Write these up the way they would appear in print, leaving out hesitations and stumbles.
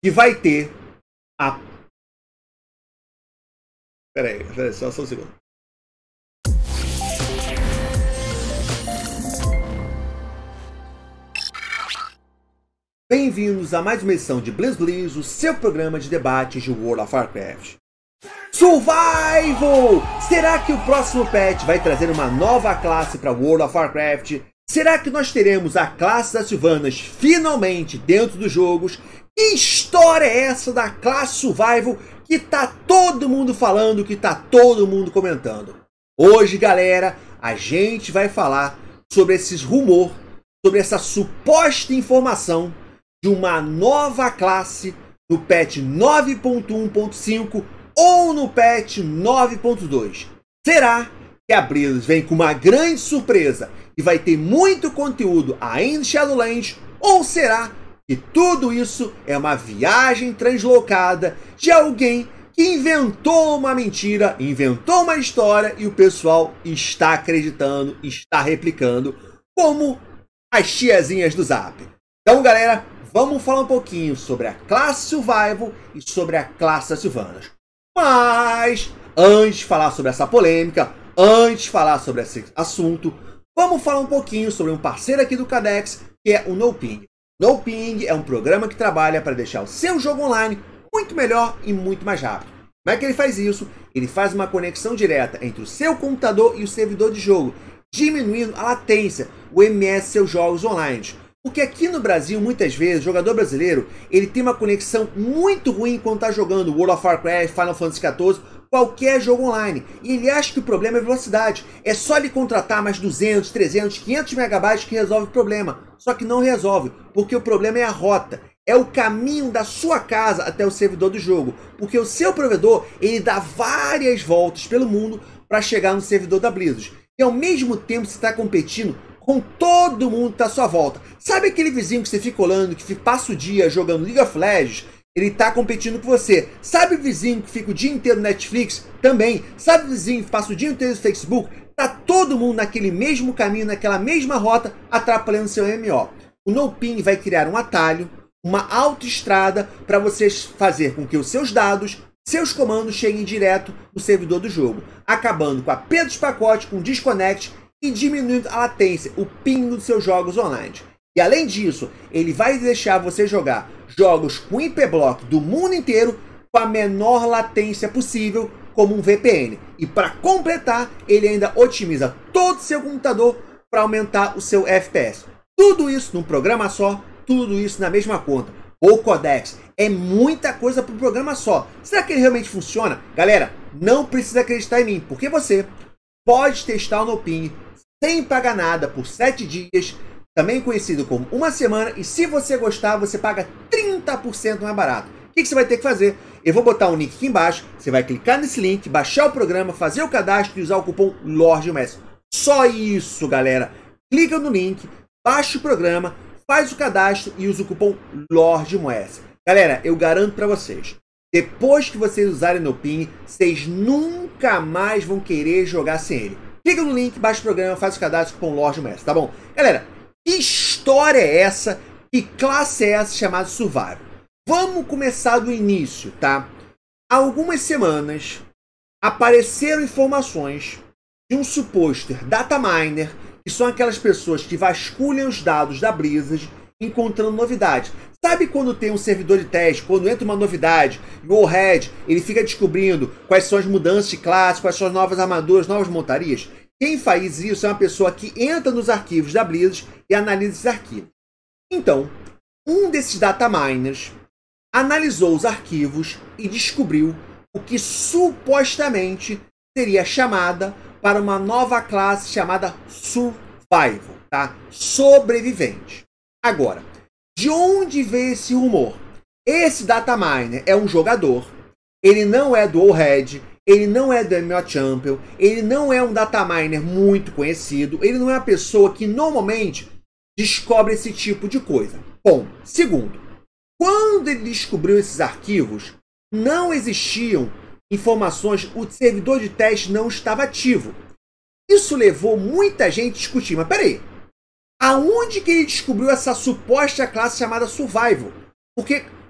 que vai ter a... Peraí, só um segundo. Bem-vindos a mais uma edição de BlizBliz, o seu programa de debates de World of Warcraft. Survival! Será que o próximo patch vai trazer uma nova classe para World of Warcraft? Será que nós teremos a classe das Sylvanas finalmente dentro dos jogos? Que história é essa da classe Survival que tá todo mundo falando, que tá todo mundo comentando? Hoje, galera, a gente vai falar sobre esses rumores, sobre essa suposta informação de uma nova classe no patch 9.1.5 ou no patch 9.2. Será que a Blizzard vem com uma grande surpresa e vai ter muito conteúdo ainda em Shadowlands? Ou será que tudo isso é uma viagem translocada de alguém que inventou uma mentira, inventou uma história e o pessoal está acreditando, está replicando, como as tiazinhas do Zap? Então, galera, vamos falar um pouquinho sobre a classe Survival e sobre a classe das Sylvanas. Mas, antes de falar sobre essa polêmica, antes de falar sobre esse assunto, vamos falar um pouquinho sobre um parceiro aqui do Cadex, que é o NoPing. NoPing é um programa que trabalha para deixar o seu jogo online muito melhor e muito mais rápido. Como é que ele faz isso? Ele faz uma conexão direta entre o seu computador e o servidor de jogo, diminuindo a latência, o MS de seus jogos online. Porque aqui no Brasil, muitas vezes, o jogador brasileiro ele tem uma conexão muito ruim quando está jogando World of Warcraft, Final Fantasy XIV, qualquer jogo online. E ele acha que o problema é velocidade. É só ele contratar mais 200, 300, 500 megabytes que resolve o problema. Só que não resolve, porque o problema é a rota. É o caminho da sua casa até o servidor do jogo. Porque o seu provedor, ele dá várias voltas pelo mundo para chegar no servidor da Blizzard. E ao mesmo tempo você está competindo com todo mundo que está à sua volta. Sabe aquele vizinho que você fica olhando, que passa o dia jogando League of Legends? Ele está competindo com você. Sabe o vizinho que fica o dia inteiro no Netflix? Também. Sabe o vizinho que passa o dia inteiro no Facebook? Tá todo mundo naquele mesmo caminho, naquela mesma rota, atrapalhando seu MMO. O NoPing vai criar um atalho, uma autoestrada para vocês fazer com que os seus dados, seus comandos cheguem direto no servidor do jogo, acabando com a perda de pacote, com disconnect e diminuindo a latência, o ping dos seus jogos online. E além disso, ele vai deixar você jogar jogos com IP-block do mundo inteiro com a menor latência possível, como um VPN. E para completar, ele ainda otimiza todo o seu computador para aumentar o seu FPS. Tudo isso num programa só, tudo isso na mesma conta. O Codex é muita coisa para um programa só. Será que ele realmente funciona? Galera, não precisa acreditar em mim, porque você pode testar o NoPing sem pagar nada por 7 dias, também conhecido como uma semana, e se você gostar, você paga 30% mais barato. O que você vai ter que fazer? Eu vou botar um link aqui embaixo, você vai clicar nesse link, baixar o programa, fazer o cadastro e usar o cupom LORDMS. Só isso, galera. Clica no link, baixa o programa, faz o cadastro e usa o cupom LORDMS. Galera, eu garanto para vocês, depois que vocês usarem o NoPing, vocês nunca mais vão querer jogar sem ele. Clica no link, baixa o programa, faz o cadastro com o LORDMS, tá bom? Galera, que história é essa? Que classe é essa chamada Survival? Vamos começar do início, tá? Há algumas semanas apareceram informações de um suposto data miner, que são aquelas pessoas que vasculham os dados da Blizzard encontrando novidades. Sabe quando tem um servidor de teste, quando entra uma novidade, e o Warhead, ele fica descobrindo quais são as mudanças de classe, quais são as novas armaduras, novas montarias? Quem faz isso é uma pessoa que entra nos arquivos da Blizzard e analisa esses arquivos. Então, um desses data miners analisou os arquivos e descobriu o que supostamente seria chamada para uma nova classe chamada Survival, tá? Sobrevivente. Agora, de onde veio esse rumor? Esse data miner é um jogador, ele não é do Warhead, ele não é do MMO Champion, ele não é um data miner muito conhecido, ele não é uma pessoa que normalmente descobre esse tipo de coisa. Bom, segundo, quando ele descobriu esses arquivos, não existiam informações, o servidor de teste não estava ativo. Isso levou muita gente a discutir, mas peraí, aonde que ele descobriu essa suposta classe chamada Survival? Porque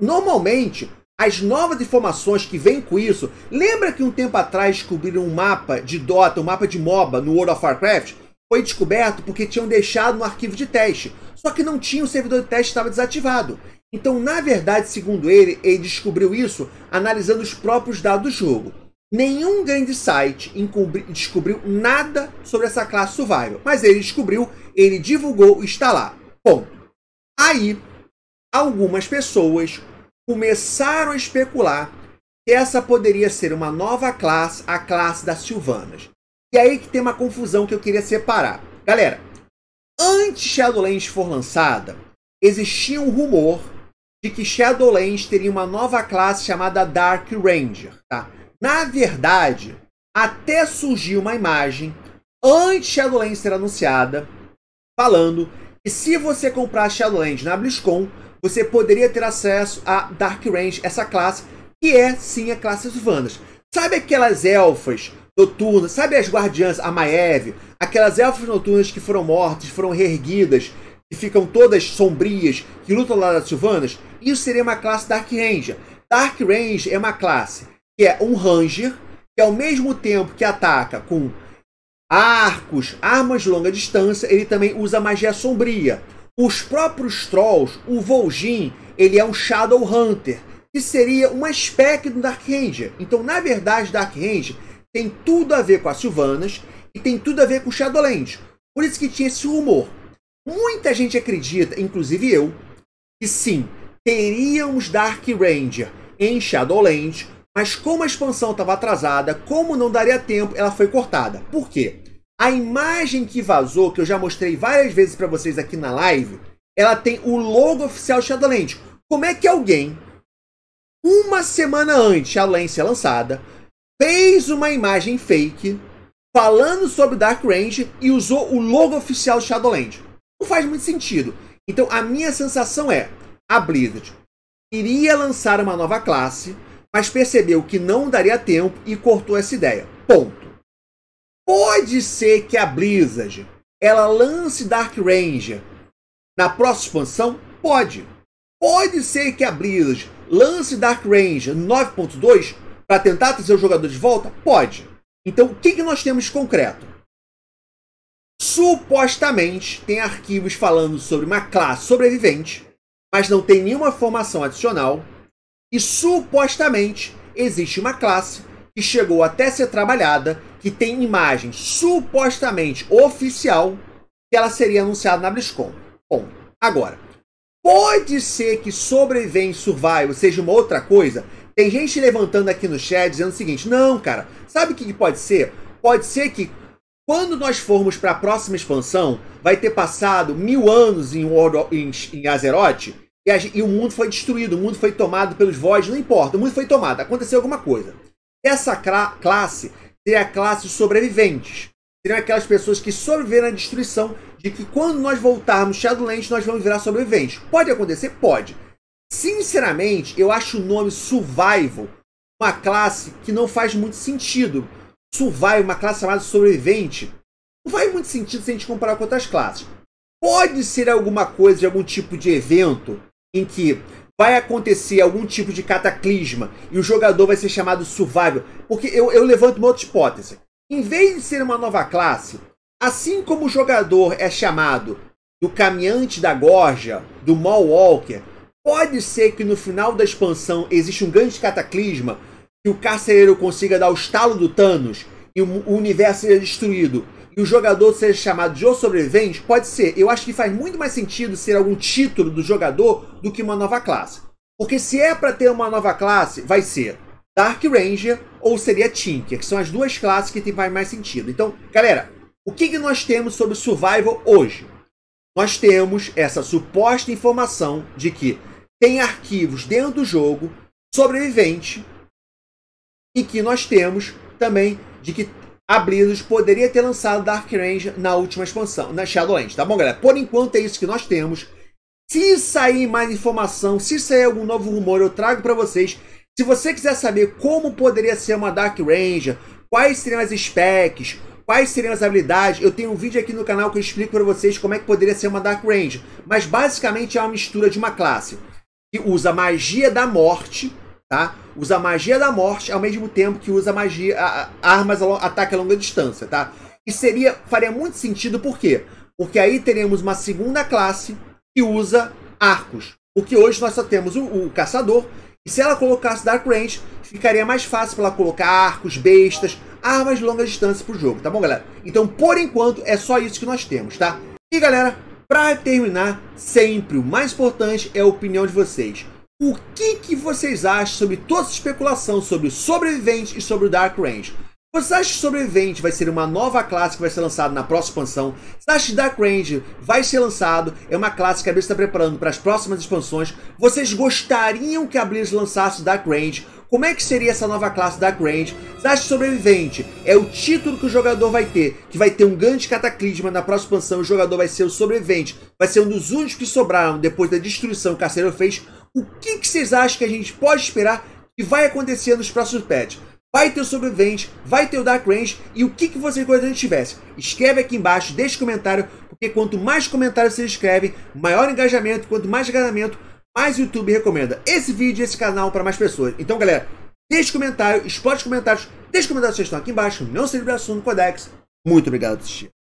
normalmente, as novas informações que vêm com isso... Lembra que um tempo atrás descobriram um mapa de Dota, um mapa de MOBA no World of Warcraft? Foi descoberto porque tinham deixado no arquivo de teste. Só que não tinha, o servidor de teste estava desativado. Então, na verdade, segundo ele descobriu isso analisando os próprios dados do jogo. Nenhum grande site descobriu nada sobre essa classe Survival. Mas ele descobriu, ele divulgou e está lá. Ponto. Aí, algumas pessoas começaram a especular que essa poderia ser uma nova classe, a classe das Sylvanas. E aí que tem uma confusão que eu queria separar. Galera, antes Shadowlands for lançada, existia um rumor de que Shadowlands teria uma nova classe chamada Dark Ranger, tá? Na verdade, até surgiu uma imagem antes de Shadowlands ser anunciada, falando que se você comprar Shadowlands na BlizzCon, você poderia ter acesso a Dark Range, essa classe, que é sim a classe Sylvanas. Sabe aquelas elfas noturnas, sabe as guardiãs, a Maiev, aquelas elfas noturnas que foram mortas, foram reerguidas, que ficam todas sombrias, que lutam lá das Sylvanas? Isso seria uma classe Dark Ranger. Dark Range é uma classe que é um Ranger, que ao mesmo tempo que ataca com arcos, armas de longa distância, ele também usa magia sombria. Os próprios Trolls, o Vol'jin, ele é um Shadow Hunter, que seria uma spec do Dark Ranger. Então, na verdade, Dark Ranger tem tudo a ver com as Sylvanas e tem tudo a ver com Shadowlands. Por isso que tinha esse rumor. Muita gente acredita, inclusive eu, que sim, teríamos Dark Ranger em Shadowlands, mas como a expansão estava atrasada, como não daria tempo, ela foi cortada. Por quê? A imagem que vazou, que eu já mostrei várias vezes para vocês aqui na live, ela tem o logo oficial Shadowlands. Como é que alguém, uma semana antes de Shadowlands ser lançada, fez uma imagem fake falando sobre Dark Range e usou o logo oficial Shadowlands? Não faz muito sentido. Então a minha sensação é, a Blizzard iria lançar uma nova classe, mas percebeu que não daria tempo e cortou essa ideia. Ponto. Pode ser que a Blizzard ela lance Dark Ranger na próxima expansão? Pode. Pode ser que a Blizzard lance Dark Ranger 9.2 para tentar trazer o jogador de volta? Pode. Então, o que nós temos de concreto? Supostamente, tem arquivos falando sobre uma classe sobrevivente, mas não tem nenhuma informação adicional. E supostamente, existe uma classe que chegou até ser trabalhada, que tem imagem supostamente oficial, que ela seria anunciada na BlizzCon. Bom, agora, pode ser que Sobrevivente Survival seja uma outra coisa? Tem gente levantando aqui no chat dizendo o seguinte, não, cara, sabe o que pode ser? Pode ser que quando nós formos para a próxima expansão, vai ter passado 1000 anos em Azeroth, e o mundo foi destruído, o mundo foi tomado pelos Voids, não importa, o mundo foi tomado, aconteceu alguma coisa. Essa classe seria a classe sobreviventes. Seriam aquelas pessoas que sobreviveram à destruição, de que quando nós voltarmos Shadowlands, nós vamos virar sobreviventes. Pode acontecer? Pode. Sinceramente, eu acho o nome Survival uma classe que não faz muito sentido. Survival, uma classe chamada sobrevivente, não faz muito sentido se a gente comparar com outras classes. Pode ser alguma coisa de algum tipo de evento em que vai acontecer algum tipo de cataclisma e o jogador vai ser chamado Survival. Porque eu levanto uma outra hipótese. Em vez de ser uma nova classe, assim como o jogador é chamado do Caminhante da Gorja, do Mallwalker, pode ser que no final da expansão exista um grande cataclisma, que o carcereiro consiga dar o estalo do Thanos e o universo seja destruído e o jogador seja chamado de O Sobrevivente? Pode ser. Eu acho que faz muito mais sentido ser algum título do jogador do que uma nova classe. Porque se é para ter uma nova classe, vai ser Dark Ranger ou seria Tinker, que são as duas classes que tem mais sentido. Então, galera, o que nós temos sobre Survival hoje? Nós temos essa suposta informação de que tem arquivos dentro do jogo sobrevivente e que nós temos também de que a Blizzard poderia ter lançado Dark Ranger na última expansão, na Shadowlands, tá bom, galera? Por enquanto é isso que nós temos. Se sair mais informação, se sair algum novo rumor, eu trago para vocês. Se você quiser saber como poderia ser uma Dark Ranger, quais seriam as specs, quais seriam as habilidades, eu tenho um vídeo aqui no canal que eu explico para vocês como é que poderia ser uma Dark Ranger. Mas basicamente é uma mistura de uma classe que usa magia da morte, tá? Usa magia da morte ao mesmo tempo que usa magia, armas, ataque a longa distância, tá? E faria muito sentido, por quê? Porque aí teremos uma segunda classe que usa arcos. Porque hoje nós só temos o caçador, e se ela colocasse Dark Range, ficaria mais fácil para ela colocar arcos, bestas, armas de longa distância pro jogo, tá bom, galera? Então, por enquanto, é só isso que nós temos, tá? E, galera, para terminar, sempre o mais importante é a opinião de vocês. O que vocês acham sobre toda essa especulação sobre o Sobrevivente e sobre o Dark Range? Você acha que Sobrevivente vai ser uma nova classe que vai ser lançada na próxima expansão? Você acha que Dark Range vai ser lançado? É uma classe que a Blizzard está preparando para as próximas expansões. Vocês gostariam que a Blizzard lançasse Dark Range? Como é que seria essa nova classe Dark Range? Você acha que Sobrevivente é o título que o jogador vai ter? Que vai ter um grande cataclisma na próxima expansão. O jogador vai ser o Sobrevivente. Vai ser um dos únicos que sobraram depois da destruição que o Carcereiro fez. O que vocês acham que a gente pode esperar que vai acontecer nos próximos patches? Vai ter o Sobrevivente, vai ter o Dark Range, e o que vocês gostariam que tivesse? Escreve aqui embaixo, deixe comentário, porque quanto mais comentários vocês escrevem, maior engajamento, quanto mais engajamento, mais o YouTube recomenda esse vídeo e esse canal para mais pessoas. Então, galera, deixe comentário, explode comentários, deixe comentários que vocês estão aqui embaixo, não se livre do assunto Codex. Muito obrigado por assistir.